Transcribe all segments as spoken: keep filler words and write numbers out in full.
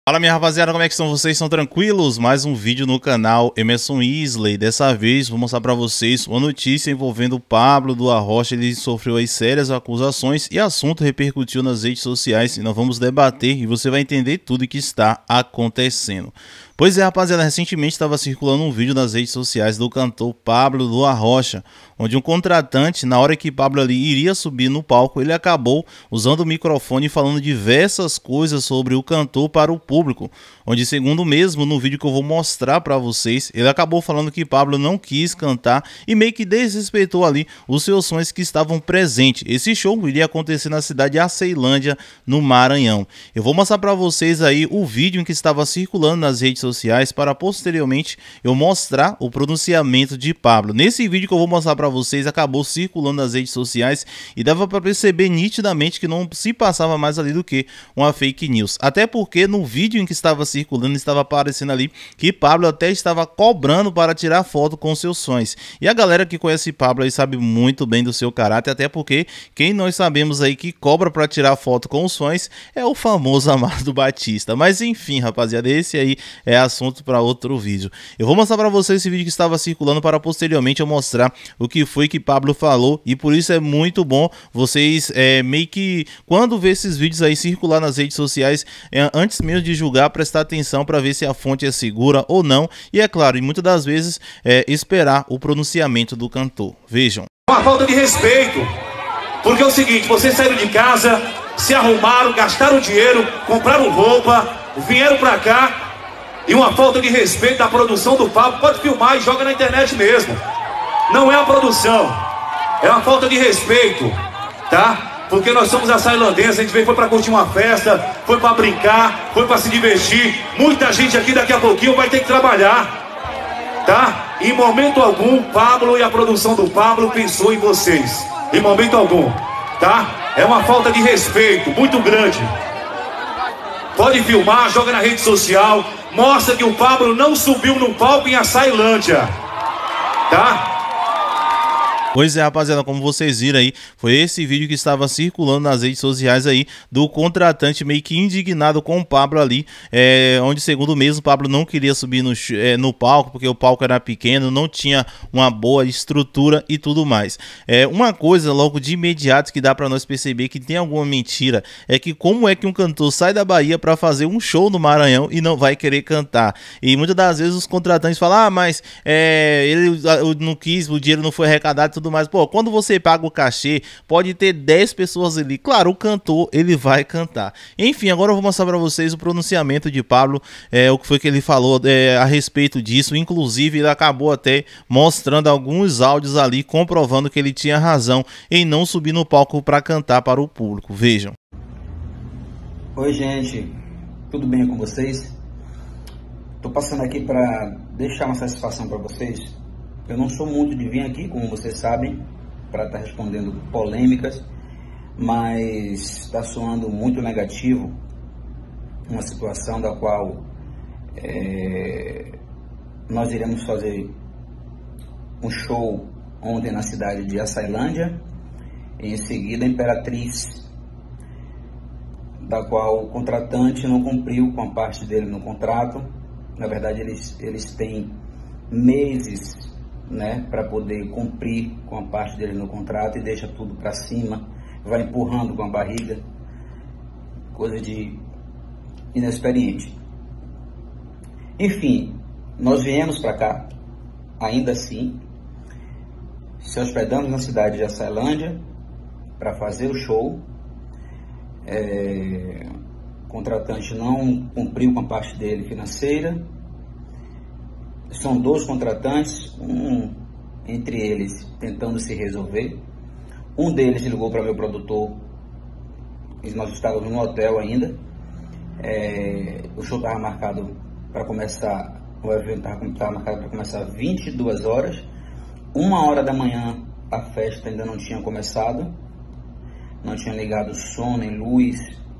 Fala, minha rapaziada, como é que estão vocês? Estão tranquilos? Mais um vídeo no canal Emerson Isley. Dessa vez vou mostrar para vocês uma notícia envolvendo o Pablo do Arrocha. Ele sofreu aí sérias acusações e assunto repercutiu nas redes sociais e nós vamos debater e você vai entender tudo o que está acontecendo. Pois é, rapaziada, recentemente estava circulando um vídeo nas redes sociais do cantor Pablo do Arrocha, onde um contratante, na hora que Pablo ali iria subir no palco, ele acabou usando o microfone e falando diversas coisas sobre o cantor para o público, onde, segundo mesmo no vídeo que eu vou mostrar para vocês, ele acabou falando que Pablo não quis cantar e meio que desrespeitou ali os seus fãs que estavam presentes. Esse show iria acontecer na cidade de Aceilândia, no Maranhão. Eu vou mostrar para vocês aí o vídeo em que estava circulando nas redes sociais sociais para posteriormente eu mostrar o pronunciamento de Pablo. Nesse vídeo que eu vou mostrar para vocês acabou circulando nas redes sociais e dava para perceber nitidamente que não se passava mais ali do que uma fake news. Até porque no vídeo em que estava circulando estava aparecendo ali que Pablo até estava cobrando para tirar foto com seus sonhos. E a galera que conhece Pablo aí sabe muito bem do seu caráter, até porque quem nós sabemos aí que cobra para tirar foto com os sonhos é o famoso Amado Batista. Mas enfim, rapaziada, esse aí é assunto para outro vídeo. Eu vou mostrar para vocês esse vídeo que estava circulando para posteriormente eu mostrar o que foi que Pablo falou, e por isso é muito bom vocês é, meio que quando ver esses vídeos aí circular nas redes sociais, é, antes mesmo de julgar, prestar atenção para ver se a fonte é segura ou não, e é claro, e muitas das vezes é, esperar o pronunciamento do cantor. Vejam. Uma falta de respeito, porque é o seguinte, vocês saíram de casa, se arrumaram, gastaram dinheiro, compraram roupa, vieram para cá. E uma falta de respeito da produção do Pablo. Pode filmar e joga na internet mesmo. Não é a produção, é uma falta de respeito, tá? Porque nós somos açailandenses, a gente veio foi para curtir uma festa, foi para brincar, foi para se divertir. Muita gente aqui daqui a pouquinho vai ter que trabalhar, tá? Em momento algum, Pablo e a produção do Pablo pensou em vocês. Em momento algum, tá? É uma falta de respeito muito grande. Pode filmar, joga na rede social, mostra que o Pablo não subiu no palco em Aceilândia, tá? Pois é, rapaziada, como vocês viram aí, foi esse vídeo que estava circulando nas redes sociais aí, do contratante meio que indignado com o Pablo ali, é, onde segundo mesmo, o Pablo não queria subir no, é, no palco, porque o palco era pequeno, não tinha uma boa estrutura e tudo mais. É, uma coisa logo de imediato que dá para nós perceber que tem alguma mentira, é que como é que um cantor sai da Bahia para fazer um show no Maranhão e não vai querer cantar? E muitas das vezes os contratantes falam, ah, mas é, ele não quis, o dinheiro não foi arrecadado, tudo mais. Pô, quando você paga o cachê, pode ter dez pessoas ali. Claro, o cantor, ele vai cantar. Enfim, agora eu vou mostrar para vocês o pronunciamento de Pablo, é, o que foi que ele falou é, a respeito disso. Inclusive, ele acabou até mostrando alguns áudios ali, comprovando que ele tinha razão em não subir no palco para cantar para o público. Vejam. Oi, gente. Tudo bem com vocês? Tô passando aqui para deixar uma satisfação para vocês. Eu não sou muito de vir aqui, como vocês sabem, para estar respondendo polêmicas, mas está soando muito negativo uma situação da qual é, nós iremos fazer um show ontem na cidade de Aceilândia, e em seguida a Imperatriz, da qual o contratante não cumpriu com a parte dele no contrato. Na verdade, eles, eles têm meses, né, para poder cumprir com a parte dele no contrato e deixa tudo para cima, vai empurrando com a barriga, coisa de inexperiente. Enfim, nós viemos para cá, ainda assim, se hospedamos na cidade de Aceilândia para fazer o show. É, o contratante não cumpriu com a parte dele financeira. São dois contratantes, um entre eles tentando se resolver. Um deles ligou para meu produtor, e nós estávamos no hotel ainda. É, o show estava marcado para começar, o evento estava marcado para começar às vinte e duas horas. Uma hora da manhã a festa ainda não tinha começado, não tinha ligado som nem luz.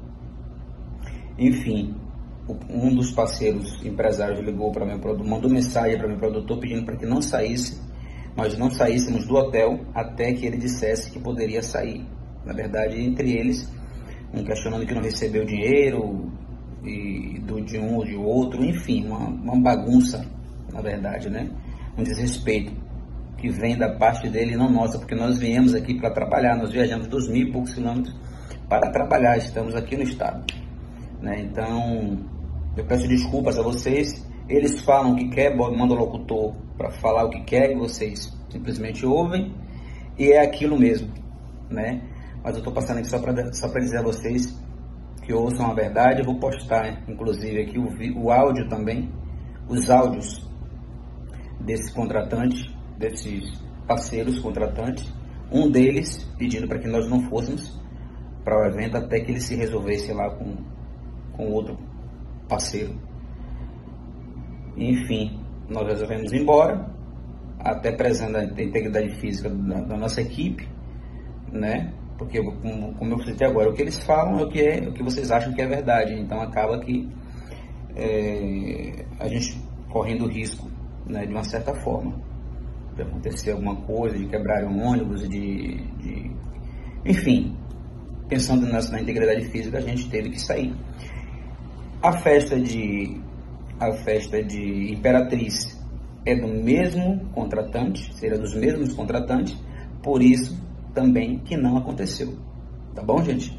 Enfim, um dos parceiros empresários ligou para meu produtor, mandou mensagem para meu produtor pedindo para que não saísse, nós não saíssemos do hotel até que ele dissesse que poderia sair. Na verdade, entre eles, um questionando que não recebeu dinheiro, e do de um ou de outro, enfim, uma, uma bagunça, na verdade, né? Um desrespeito que vem da parte dele e não nossa, porque nós viemos aqui para trabalhar, nós viajamos dois mil e poucos quilômetros para trabalhar, estamos aqui no estado, né? Então, eu peço desculpas a vocês, eles falam o que quer, mandam o locutor para falar o que quer e vocês simplesmente ouvem e é aquilo mesmo, né? Mas eu estou passando aqui só para só para dizer a vocês que ouçam a verdade. Eu vou postar, inclusive, aqui o, o áudio também, os áudios desse contratante, desses parceiros contratantes, um deles pedindo para que nós não fôssemos para o evento até que ele se resolvesse lá com, com outro parceiro. Enfim, nós resolvemos ir embora, até prezando a integridade física da, da nossa equipe, né? Porque, como, como eu citei agora, o que eles falam é o que, é o que vocês acham que é verdade. Então acaba que é, a gente correndo risco, né, de uma certa forma, de acontecer alguma coisa, de quebrar um ônibus, de, de... enfim, pensando na, na integridade física, a gente teve que sair. A festa de, a festa de Imperatriz é do mesmo contratante, seria dos mesmos contratantes, por isso também que não aconteceu. Tá bom, gente?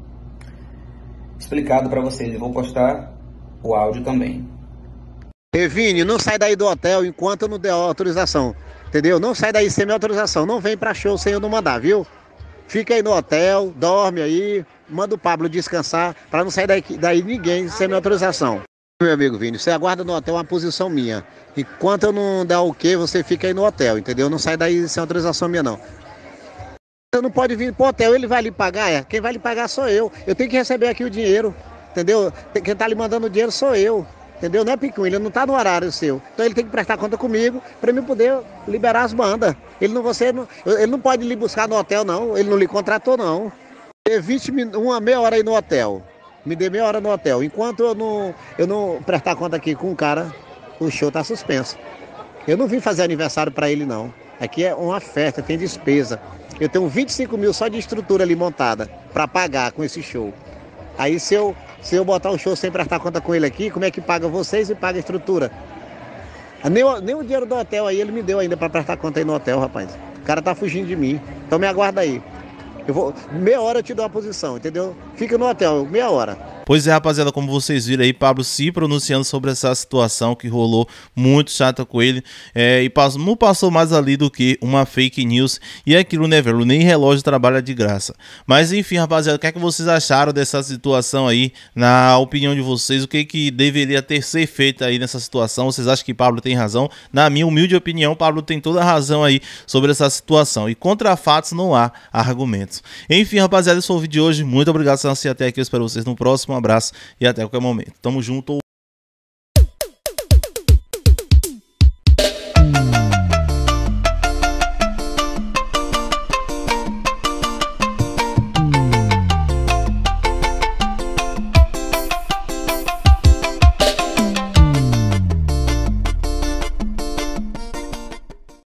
Explicado para vocês, eu vou postar o áudio também. Evine, não sai daí do hotel enquanto eu não der autorização, entendeu? Não sai daí sem minha autorização, não vem pra show sem eu não mandar, viu? Fica aí no hotel, dorme aí, manda o Pablo descansar, pra não sair daí, daí ninguém sem minha autorização. Meu amigo Vini, você aguarda no hotel uma posição minha. Enquanto eu não der o ok, você fica aí no hotel, entendeu? Não sai daí sem autorização minha, não. Você não pode vir pro hotel, ele vai lhe pagar, é? Quem vai lhe pagar sou eu. Eu tenho que receber aqui o dinheiro, entendeu? Quem tá lhe mandando o dinheiro sou eu, entendeu? Não é Picuinha, ele não tá no horário seu. Então ele tem que prestar conta comigo para mim poder liberar as bandas. Ele não, você, não, ele não pode lhe buscar no hotel, não. Ele não lhe contratou, não. Dê vinte minutos, uma meia hora aí no hotel. Me dê meia hora no hotel. Enquanto eu não, eu não prestar conta aqui com o cara, o show tá suspenso. Eu não vim fazer aniversário para ele, não. Aqui é uma festa, tem despesa. Eu tenho vinte e cinco mil só de estrutura ali montada para pagar com esse show. Aí se eu, se eu botar o show sem prestar conta com ele aqui, como é que paga vocês e paga a estrutura? Nem, nem o dinheiro do hotel aí ele me deu ainda para prestar conta aí no hotel, rapaz. O cara tá fugindo de mim. Então me aguarda aí. Eu vou, meia hora eu te dou a posição, entendeu? Fica no hotel, meia hora. Pois é, rapaziada, como vocês viram aí, Pablo se pronunciando sobre essa situação que rolou muito chata com ele, é, e passou, não passou mais ali do que uma fake news, e é aquilo, né, velho, nem relógio trabalha de graça. Mas enfim, rapaziada, o que é que vocês acharam dessa situação aí, na opinião de vocês, o que que deveria ter ser feito aí nessa situação? Vocês acham que Pablo tem razão? Na minha humilde opinião, Pablo tem toda a razão aí sobre essa situação, e contra fatos não há argumentos. Enfim, rapaziada, esse foi o vídeo de hoje, muito obrigado por assistir até aqui, eu espero vocês no próximo. Um abraço e até qualquer momento. Tamo junto.